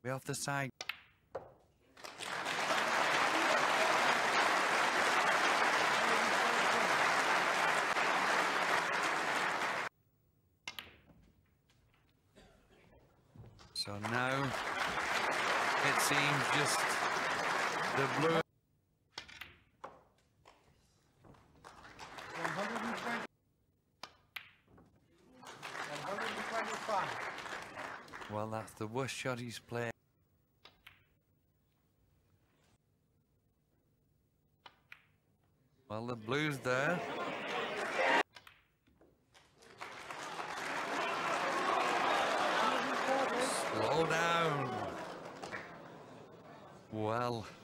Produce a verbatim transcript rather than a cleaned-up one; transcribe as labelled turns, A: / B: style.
A: Way off the side. So now it seems just the blue.
B: one hundred twenty. one hundred twenty-five.
A: Well, that's the worst shot he's played. Well, the blue's there. Slow down. Well.